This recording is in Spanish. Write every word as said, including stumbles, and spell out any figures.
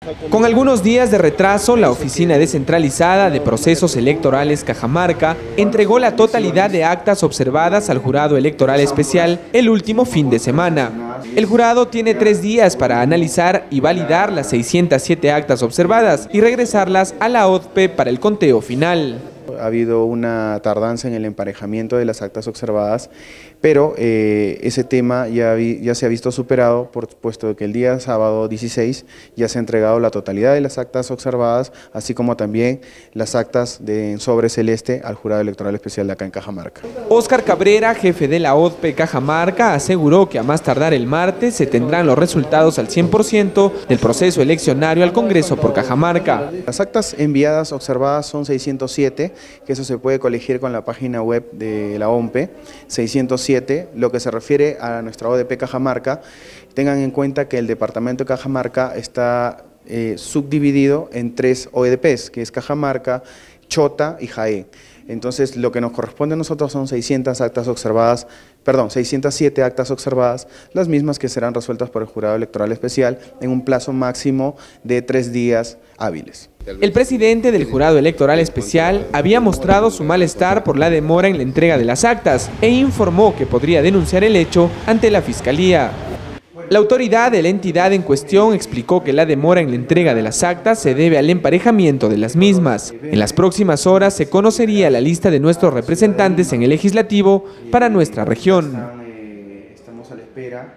Con algunos días de retraso, la Oficina Descentralizada de Procesos Electorales Cajamarca entregó la totalidad de actas observadas al Jurado Electoral Especial el último fin de semana. El jurado tiene tres días para analizar y validar las seiscientas siete actas observadas y regresarlas a la O D P E para el conteo final. Ha habido una tardanza en el emparejamiento de las actas observadas, pero eh, ese tema ya, vi, ya se ha visto superado, por puesto que el día sábado dieciséis ya se ha entregado la totalidad de las actas observadas, así como también las actas de en sobre celeste al Jurado Electoral Especial de acá en Cajamarca. Óscar Cabrera, jefe de la O D P E Cajamarca, aseguró que a más tardar el martes se tendrán los resultados al cien por ciento del proceso eleccionario al Congreso por Cajamarca. Las actas enviadas observadas son seiscientas siete, que eso se puede colegir con la página web de la O M P E, seiscientos siete, lo que se refiere a nuestra O D P E Cajamarca. Tengan en cuenta que el departamento de Cajamarca está eh, subdividido en tres O D Ps, que es Cajamarca, Chota y Jaén. Entonces, lo que nos corresponde a nosotros son seiscientas actas observadas, perdón, seiscientas siete actas observadas, las mismas que serán resueltas por el Jurado Electoral Especial en un plazo máximo de tres días hábiles. El presidente del Jurado Electoral Especial había mostrado su malestar por la demora en la entrega de las actas e informó que podría denunciar el hecho ante la Fiscalía. La autoridad de la entidad en cuestión explicó que la demora en la entrega de las actas se debe al emparejamiento de las mismas. En las próximas horas se conocería la lista de nuestros representantes en el legislativo para nuestra región. Estamos a la espera